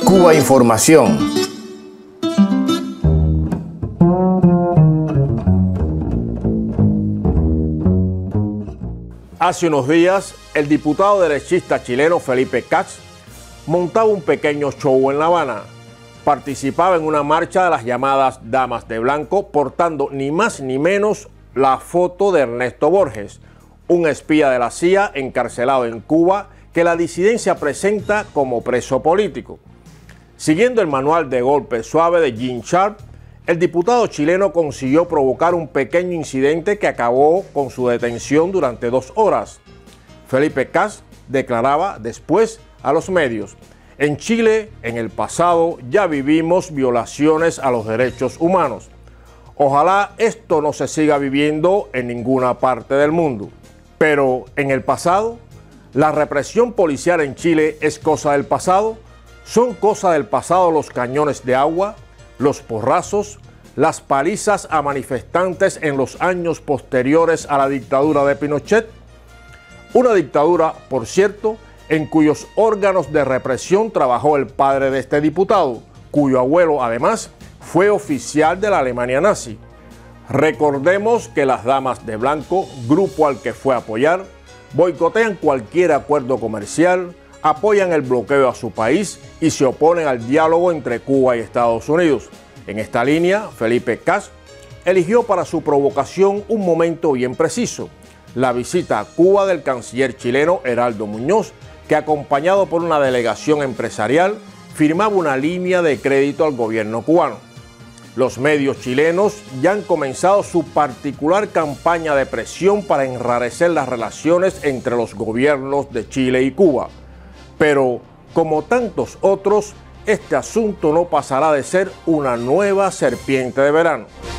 Cuba Información. Hace unos días, el diputado derechista chileno Felipe Cas montaba un pequeño show en La Habana. Participaba en una marcha de las llamadas Damas de Blanco, portando ni más ni menos la foto de Ernesto Borges, un espía de la CIA encarcelado en Cuba que la disidencia presenta como preso político. Siguiendo el manual de golpe suave de Gene Sharp, el diputado chileno consiguió provocar un pequeño incidente que acabó con su detención durante 2 horas. Felipe Cas declaraba después a los medios: en Chile, en el pasado, ya vivimos violaciones a los derechos humanos. Ojalá esto no se siga viviendo en ninguna parte del mundo. Pero en el pasado, ¿la represión policial en Chile es cosa del pasado? ¿Son cosa del pasado los cañones de agua, los porrazos, las palizas a manifestantes en los años posteriores a la dictadura de Pinochet? Una dictadura, por cierto, en cuyos órganos de represión trabajó el padre de este diputado, cuyo abuelo, además, fue oficial de la Alemania nazi. Recordemos que las Damas de Blanco, grupo al que fue a apoyar, boicotean cualquier acuerdo comercial, apoyan el bloqueo a su país y se oponen al diálogo entre Cuba y Estados Unidos. En esta línea, Felipe Cas eligió para su provocación un momento bien preciso: la visita a Cuba del canciller chileno Heraldo Muñoz, que acompañado por una delegación empresarial firmaba una línea de crédito al gobierno cubano. Los medios chilenos ya han comenzado su particular campaña de presión para enrarecer las relaciones entre los gobiernos de Chile y Cuba. Pero, como tantos otros, este asunto no pasará de ser una nueva serpiente de verano.